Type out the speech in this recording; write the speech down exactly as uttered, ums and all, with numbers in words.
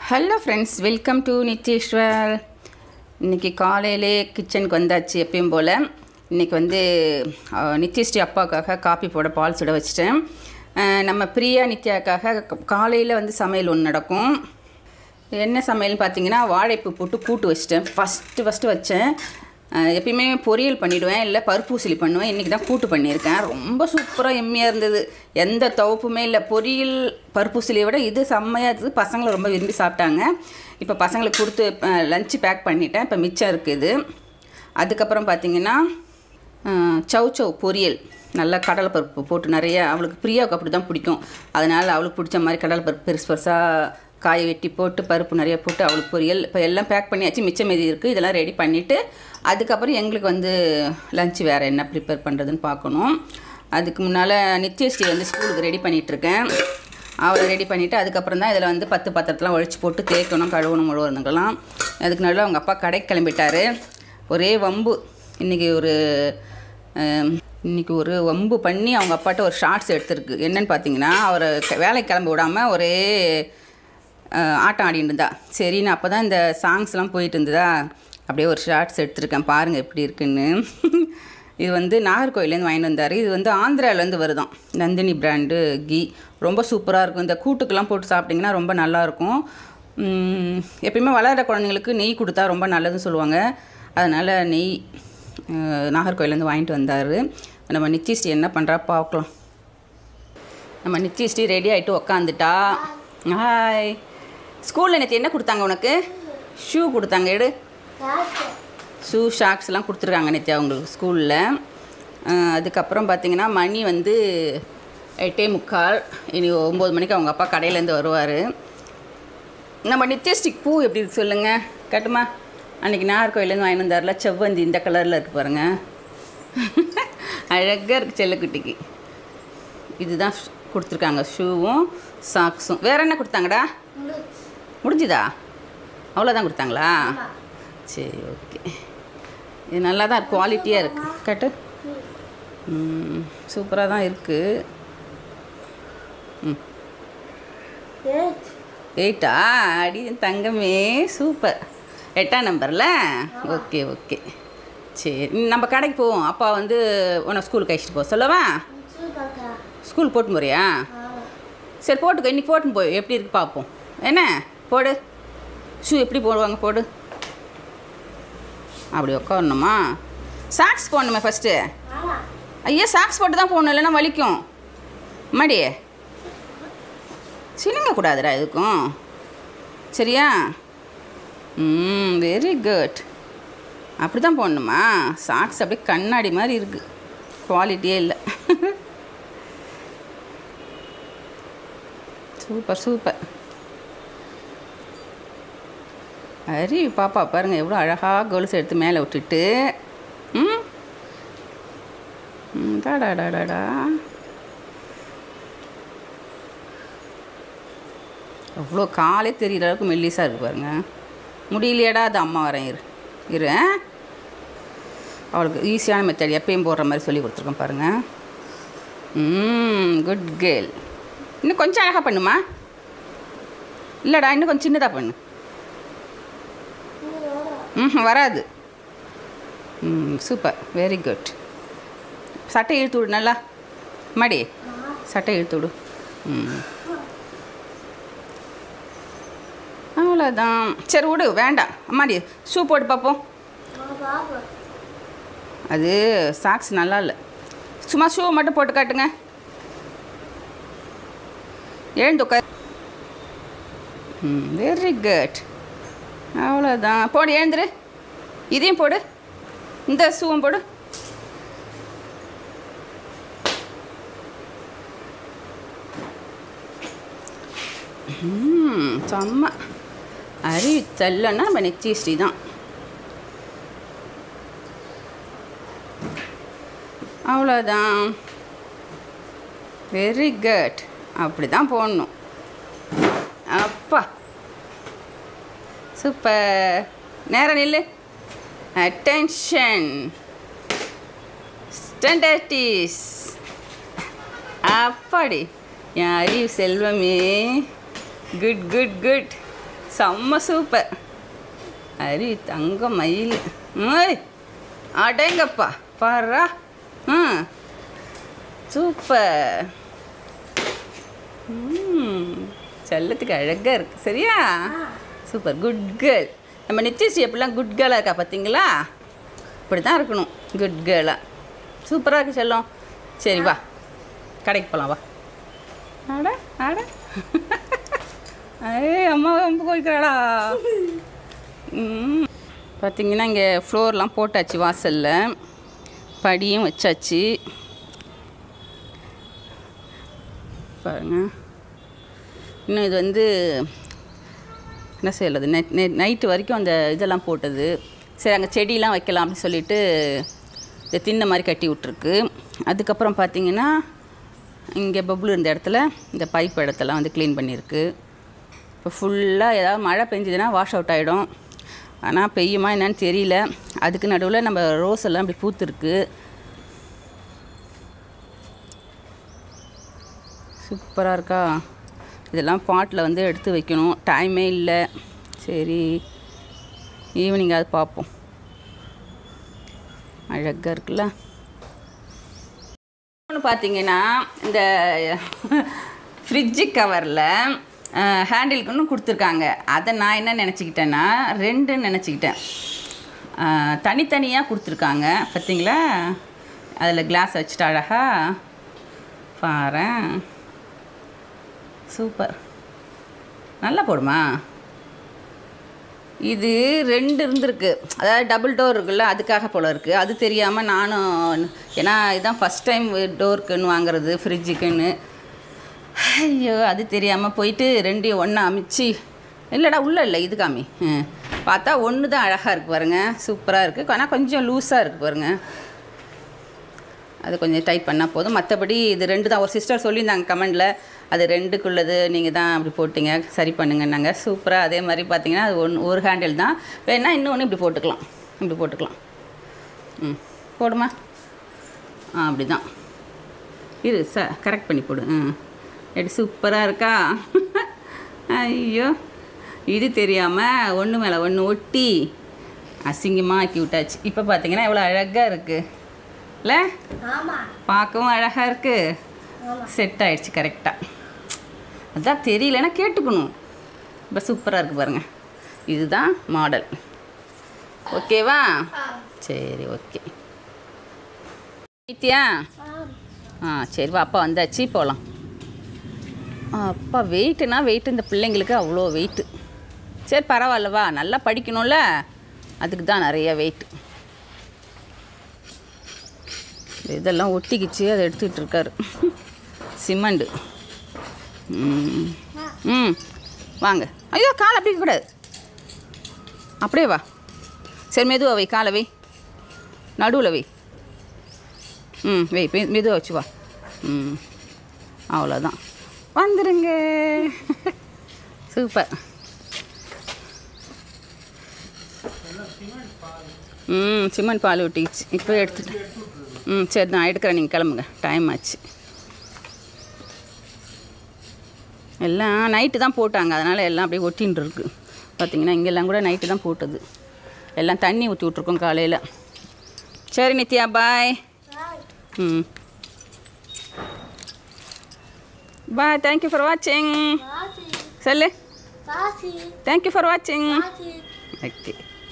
Hello friends, welcome to Nityeswar. இன்றைக்கி காலையிலே கிச்சனுக்கு வந்தாச்சு. எப்பயும் போல் இன்றைக்கி வந்து நித்யஸ்ரீ அப்பாவுக்காக காப்பி போட பால் சுட வச்சிட்டேன். நம்ம பிரியா நித்யாக்காக காலையில் வந்து சமையல் ஒன்று நடக்கும். என்ன சமையல்னு பார்த்தீங்கன்னா, வாழைப்பூ போட்டு கூட்டு வச்சிட்டேன். ஃபஸ்ட்டு ஃபஸ்ட்டு வச்சேன். எப்பயுமே பொரியல் பண்ணிவிடுவேன், இல்லை பருப்பூசலி பண்ணுவேன். இன்றைக்கி தான் கூட்டு பண்ணியிருக்கேன். ரொம்ப சூப்பராக எம்மியாக இருந்தது. எந்த துவப்புமே இல்லை. பொரியல் பருப்பூசலியை விட இது செம்மையாக இருந்தது. பசங்களை ரொம்ப விரும்பி சாப்பிட்டாங்க. இப்போ பசங்களுக்கு கொடுத்து லஞ்சு பேக் பண்ணிட்டேன். இப்போ மிச்சம் இருக்குது. அதுக்கப்புறம் பார்த்திங்கன்னா சவ் சவ் பொரியல், நல்லா கடலை பருப்பு போட்டு நிறைய, அவளுக்கு பிரியாவுக்கு அப்படி தான் பிடிக்கும். அதனால் அவளுக்கு பிடிச்ச மாதிரி கடலை பருப்பு பெருசு பெருசாக காய வெட்டி போட்டு பருப்பு நிறைய போட்டு அவளுக்கு பொரியல். இப்போ எல்லாம் பேக் பண்ணியாச்சு. மிச்சம் மீதி இருக்குது. இதெல்லாம் ரெடி பண்ணிவிட்டு அதுக்கப்புறம் எங்களுக்கு வந்து லஞ்சு வேறு என்ன ப்ரிப்பேர் பண்ணுறதுன்னு பார்க்கணும். அதுக்கு முன்னால் நித்யஸ்ரீ வந்து ஸ்கூலுக்கு ரெடி பண்ணிகிட்ருக்கேன். அவளை ரெடி பண்ணிவிட்டு அதுக்கப்புறம் தான் இதில் வந்து பத்து பத்திரத்தெலாம் ஒழிச்சு போட்டு தேய்க்கணும், கழுவணும், முழுவதுங்கெல்லாம். அதுக்கு நடுவில் அவங்க அப்பா கடைக்கு கிளம்பிட்டார். ஒரே வம்பு இன்றைக்கி. ஒரு இன்றைக்கி ஒரு வம்பு பண்ணி அவங்க அப்பாட்ட ஒரு ஷார்ட்ஸ் எடுத்துருக்கு. என்னென்னு பார்த்தீங்கன்னா, அவரை வேலைக்கு கிளம்பி விடாமல் ஒரே ஆட்டம் ஆடிட்டு இருந்தா. சரின்னு அப்போ தான் இந்த சாங்ஸ்லாம் போயிட்டு இருந்ததா, அப்படியே ஒரு ஷார்ட்ஸ் எடுத்துருக்கேன். பாருங்கள் எப்படி இருக்குன்னு. இது வந்து நாகர்கோவிலேருந்து வாங்கிட்டு வந்தார். இது வந்து ஆந்திராவிலேருந்து வருதான், நந்தினி பிராண்டு கீ. ரொம்ப சூப்பராக இருக்கும். இந்த கூட்டுக்கெல்லாம் போட்டு சாப்பிட்டிங்கன்னா ரொம்ப நல்லாயிருக்கும். எப்பயுமே வளர்கிற குழந்தைங்களுக்கு நெய் கொடுத்தா ரொம்ப நல்லதுன்னு சொல்லுவாங்க. அதனால் நெய் நாகர்கோவிலேருந்து வாங்கிட்டு வந்தார். நம்ம நித்யஸ்ரீ என்ன பண்ணுறா பார்க்கலாம். நம்ம நித்யஸ்ரீ ரெடி ஆகிட்டு உக்காந்துட்டா. ஹாய். ஸ்கூலில் நேற்று என்ன கொடுத்தாங்க உனக்கு? ஷூ கொடுத்தாங்க. எடு. ஷூ ஷாக்ஸ்லாம் கொடுத்துருக்காங்க நேற்று அவங்களுக்கு ஸ்கூலில். அதுக்கப்புறம் பார்த்திங்கன்னா மணி வந்து எட்டே முக்கால். இனி ஒம்பது மணிக்கு அவங்க அப்பா கடையிலேருந்து வருவார். நம்ம நித்யஸ்ரீக்கு பூ எப்படி இருக்கு சொல்லுங்கள், கட்டுமா? அன்றைக்கி நாகர்கோவிலேருந்து வாங்கிட்டு வந்தார்ல, செவ்வந்தி இந்த கலரில் இருக்குது பாருங்கள். அழகாக இருக்குது செல்லக்குட்டிக்கு. இதுதான் கொடுத்துருக்காங்க, ஷூவும் சாக்ஸும். வேறு என்ன கொடுத்தாங்கடா? முடிஞ்சுதா? அவ்வளோதான் கொடுத்தாங்களா? சரி, ஓகே. இது நல்லா தான் குவாலிட்டியாக இருக்குது. கட்டு. ம், சூப்பராக தான் இருக்குது. ம், எயிட்டா? அடி தங்கமே, சூப்பர். எட்டாம் நம்பரில். ஓகே ஓகே, சரி. நம்ம கடைக்கு போவோம். அப்பா வந்து உன்னை ஸ்கூலுக்கு அழைச்சிட்டு போக சொல்லவா? ஸ்கூல் போட்டு போறியா? சரி, போட்டுக்கோ. இன்றைக்கி போட்டுன்னு போய் எப்படி இருக்குது பார்ப்போம். என்ன போடு. ஷூ எப்படி போடுவாங்க போடு. அப்படி உட்காரணுமா? சாக்ஸ் போடணுமே ஃபஸ்ட்டு. ஐயா, சாக்ஸ் போட்டு தான் போடணும், இல்லைன்னா வலிக்கும். மடி சினுங்கக்கூடாதுடா எதுக்கும். சரியா? ம், வெரி குட். அப்படி தான் போடணுமா? சாக்ஸ் அப்படியே கண்ணாடி மாதிரி இருக்குது, குவாலிட்டியே இல்லை. Super super. அரி பாப்பா பாருங்கள் எவ்வளோ அழகாக கொலுசு எடுத்து மேலே விட்டுட்டு. ம், டாடாடாடா. அவ்வளோ காலே தெரிகிற அளவுக்கு மெல்லிஸாக இருக்குது பாருங்கள். முடியலையாடா? அது அம்மா வரேன், இரு இரு. அவளுக்கு ஈஸியான மெத்தட் எப்பயும் போடுற மாதிரி சொல்லி கொடுத்துருக்கேன் பாருங்கள். ம், குட் கேர்ள். இன்னும் கொஞ்சம் அழகாக பண்ணுமா? இல்லைடா, இன்னும் கொஞ்சம் சின்னதாக பண்ணு. ம், வராது. ம், சூப்பர், வெரி குட். சட்டை இழுத்து விடு நல்லா. மடி சட்டை இழுத்து விடு. ம், அவ்வளோதான். சரி விடு, வேண்டாம். அம்மாடி ஷூ போட்டு பார்ப்போம். அது சாக்ஸ் நல்லா இல்லை. சும்மா ஷூ மட்டும் போட்டு காட்டுங்க. எழுந்து உட்கார். ம், வெரி குட். அவ்வளோதான். போடு, எழுந்துரு. இதையும் போடு, இந்த ஷூவும் போடு. ம், செம்ம. அறிவி தள்ளனா நம்ம நித்யஸ்ரீ தான். அவ்வளோதான். Very good. அப்படி தான் போடணும். அப்பா சூப்பர். நேரம் நில்லு. அட்டென்ஷன். ஸ்டாண்டர்டிஸ். அப்பாடி என் அறிவு செல்வமே. Good good good. செம்ம சூப்பர். அரி தங்க மயில். ஓய் அடேங்கப்பா பாரா. ம் சூப்பர். ம் செல்லத்துக்கு அழகாக இருக்குது. சரியா? சூப்பர். Good girl. நம்ம நிச்சயசி எப்படிலாம் குட் கேர்ளாக இருக்கா பார்த்தீங்களா? இப்படி தான் இருக்கணும் குட் கேர்ளாக. சூப்பராக இருக்குது செல்லம். சரி வா கடைக்கு போகலாம் வா. ஆட ஆட ஏ அம்மா ரொம்ப கோய்க்கிறாடா. ம் பார்த்தீங்கன்னா இங்கே ஃப்ளோர்லாம் போட்டாச்சு, வாசலில் படியும் வச்சாச்சு பாருங்க. இன்னும் இது வந்து என்ன செய்யறது, நெட் நெட் நைட்டு வரைக்கும் அந்த இதெல்லாம் போட்டது. சரி அங்கே செடியெலாம் வைக்கலாம் அப்படின்னு சொல்லிட்டு இதை தின்ன மாதிரி கட்டி விட்ருக்கு. அதுக்கப்புறம் பார்த்திங்கன்னா இங்கே பபுள் இருந்த இடத்துல இந்த பைப் இடத்தெல்லாம் வந்து க்ளீன் பண்ணியிருக்கு. இப்போ ஃபுல்லாக ஏதாவது மழை பெஞ்சதுன்னா வாஷ் அவுட் ஆகிடும். ஆனால் பெய்யுமா என்னன்னு தெரியல. அதுக்கு நடுவில் நம்ம ரோஸ் எல்லாம் இப்படி பூத்துருக்கு. சூப்பராக இருக்கா? இதெல்லாம் பாட்டில் வந்து எடுத்து வைக்கணும், டைமே இல்லை. சரி ஈவினிங் அது பார்ப்போம். அழகாக இருக்குல்ல. ஒன்று பார்த்தீங்கன்னா இந்த ஃப்ரிட்ஜு கவரில் ஹேண்டிலுக்குன்னு கொடுத்துருக்காங்க. அதை நான் என்ன நினச்சிக்கிட்டேன்னா ரெண்டுன்னு நினச்சிக்கிட்டேன். தனித்தனியாக கொடுத்துருக்காங்க பார்த்தீங்களா? அதில் கிளாஸ் வச்சுட்டு அழகா பாரேன். சூப்பர். நல்லா போடுமா? இது ரெண்டு இருந்திருக்கு, அதாவது டபுள் டோர் இருக்குல்ல, அதுக்காக போல் இருக்குது. அது தெரியாமல் நானும், ஏன்னா இதுதான் ஃபஸ்ட் டைம் டோருக்குன்னு வாங்குறது ஃப்ரிட்ஜுக்குன்னு. ஐயோ அது தெரியாமல் போயிட்டு ரெண்டையும் ஒன்றா அமைச்சு, இல்லைடா உள்ளே இல்லை இது காமி. பார்த்தா ஒன்று தான் அழகாக இருக்குது பாருங்கள். சூப்பராக இருக்குது. ஆனால் கொஞ்சம் லூஸாக இருக்குது பாருங்கள். அது கொஞ்சம் டைட் பண்ணால் போதும். மற்றபடி இது ரெண்டு தான். ஒரு சிஸ்டர் சொல்லியிருந்தாங்க கமெண்டில், அது ரெண்டுக்குள்ளது நீங்கள் தான் அப்படி போட்டிங்க, சரி பண்ணுங்கன்னாங்க. சூப்பராக. அதே மாதிரி பார்த்தீங்கன்னா அது ஒன்று ஒரு ஹேண்டில் தான். வேணால் இன்னொன்று இப்படி போட்டுக்கலாம், இப்படி போட்டுக்கலாம். ம் போடுமா? ஆ அப்படி தான் இரு ச கரெக்ட் பண்ணி போடு. ம் எப்படி சூப்பராக இருக்கா? ஐயோ இது தெரியாமல் ஒன்று மேலே ஒன்று ஒட்டி அசிங்கமாக ஆக்கி விட்டாச்சு. இப்போ பார்த்தீங்கன்னா எவ்வளோ அழகாக இருக்குது இல்லை? பார்க்கவும் அழகாக இருக்குது. செட் ஆகிடுச்சு கரெக்டாக. அதுதான் தெரியலன்னா கேட்டுக்கணும். இப்போ சூப்பராக இருக்குது பாருங்கள். இதுதான் மாடல். ஓகேவா? சரி ஓகே. நித்யா ஆ சரி வா, அப்பா வந்தாச்சு போகலாம். அப்பா வெயிட்டுனா வெயிட்டு, இந்த பிள்ளைங்களுக்கு அவ்வளோ வெயிட்டு. சரி பரவாயில்லவா, நல்லா படிக்கணும்ல, அதுக்கு தான் நிறைய வெயிட்டு. இதெல்லாம் ஒட்டிக்கிச்சு, அதை எடுத்துக்கிட்டு இருக்காரு. சிமெண்டு. ம் ம் வாங்க. ஐயோ காலை அப்படி கூடாது, அப்படியே வா. சரி மெதுவாக வை, காலை வை, நடுவில் வை. ம் வை, மெதுவாக வச்சு வா. ம் அவ்வளோதான், வந்துடுங்க. சூப்பர். ம் சிமெண்ட் பால் ஊட்டிக்கிச்சு, இப்போ எடுத்துட்டு. ம் சரி நான் எடுக்கிறேன், நீங்கள் கிளம்புங்க, டைம் ஆச்சு. எல்லாம் நைட்டு தான் போட்டாங்க, அதனால் எல்லாம் அப்படியே ஒட்டின்னு இருக்கு. பார்த்தீங்கன்னா இங்கெல்லாம் கூட நைட்டு தான் போட்டது. எல்லாம் தண்ணி ஊற்றி விட்ருக்கோம் காலையில். சரி நித்யா பாய். ம் பாய். தேங்க்யூ ஃபார் வாட்சிங். சொல்லு தேங்க்யூ ஃபார் வாட்சிங். ஓகே.